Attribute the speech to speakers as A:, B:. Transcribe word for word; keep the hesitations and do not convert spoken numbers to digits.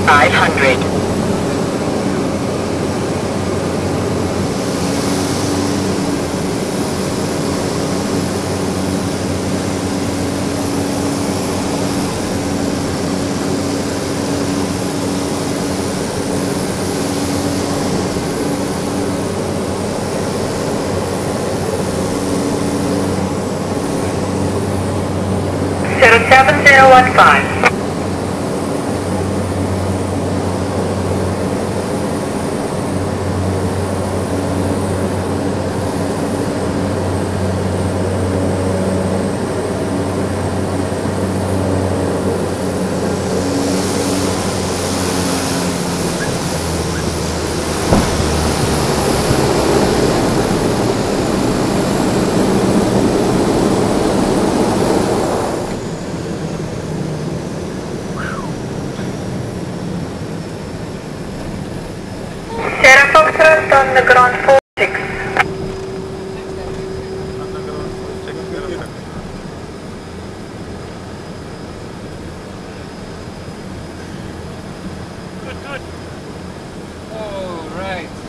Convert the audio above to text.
A: five hundred. zero seven zero one five. On the ground four six.
B: Good, good. All right.